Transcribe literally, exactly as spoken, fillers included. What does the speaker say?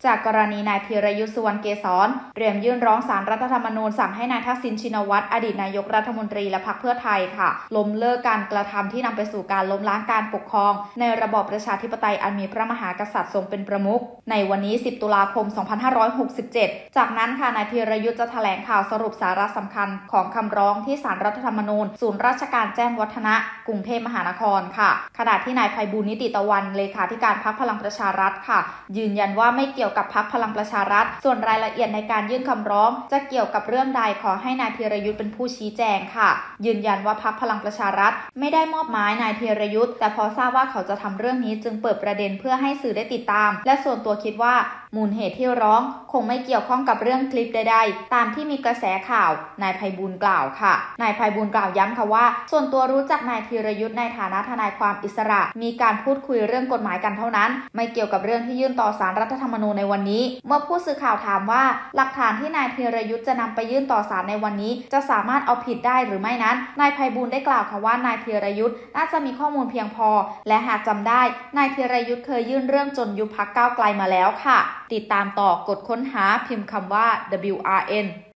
จากกรณีนายธีรยุทธ์ สุวรรณเกษรเตรียมยื่นร้องศาลรัฐธรรมนูญสั่งให้นายทักษิณชินวัตรอดีตนายกรัฐมนตรีและพรรคเพื่อไทยค่ะล้มเลิกการกระทำที่นำไปสู่การล้มล้างการปกครองในระบอบประชาธิปไตยอันมีพระมหากษัตริย์ทรงเป็นประมุขในวันนี้สิบตุลาคมสองพันห้าร้อยหกสิบเจ็ดจากนั้นค่ะนายธีรยุทธ์จะแถลงข่าวสรุปสาระสำคัญของคำร้องที่ศาลรัฐธรรมนูญศูนย์ราชการแจ้งวัฒนะกรุงเทพมหานครค่ะขณะที่นายไพบูลย์ นิติตะวันเลขาธิการพรรคพลังประชารัฐค่ะยืนยันว่าไม่เกี่ยวกับพรรคพลังประชารัฐส่วนรายละเอียดในการยื่นคำร้องจะเกี่ยวกับเรื่องใดขอให้นายธีรยุทธ์เป็นผู้ชี้แจงค่ะยืนยันว่าพรรคพลังประชารัฐไม่ได้มอบหมายนายธีรยุทธ์แต่พอทราบว่าเขาจะทำเรื่องนี้จึงเปิดประเด็นเพื่อให้สื่อได้ติดตามและส่วนตัวคิดว่ามูลเหตุที่ร้องคงไม่เกี่ยวข้องกับเรื่องคลิปใดๆตามที่มีกระแสข่าวนายไพบูลย์กล่าวค่ะนายไพบูลย์กล่าวย้ำค่ะว่าส่วนตัวรู้จักนายธีรยุทธ์ในฐานะทนายความอิสระมีการพูดคุยเรื่องกฎหมายกันเท่านั้นไม่เกี่ยวกับเรื่องที่ยื่นต่อศาลรัฐธรรมนูญในวันนี้เมื่อผู้สื่อข่าวถามว่าหลักฐานที่นายธีรยุทธ์จะนำไปยื่นต่อศาลในวันนี้จะสามารถเอาผิดได้หรือไม่นั้นนายไพบูลย์ได้กล่าวค่ะว่านายธีรยุทธ์น่าจะมีข้อมูลเพียงพอและหากจำได้นายธีรยุทธ์เคยยื่นเรื่องจนยุบพรรคก้าวไกลมาแล้วค่ะติดตามต่อกดค้นหาพิมพ์คำว่า ดับเบิลยู อาร์ เอ็น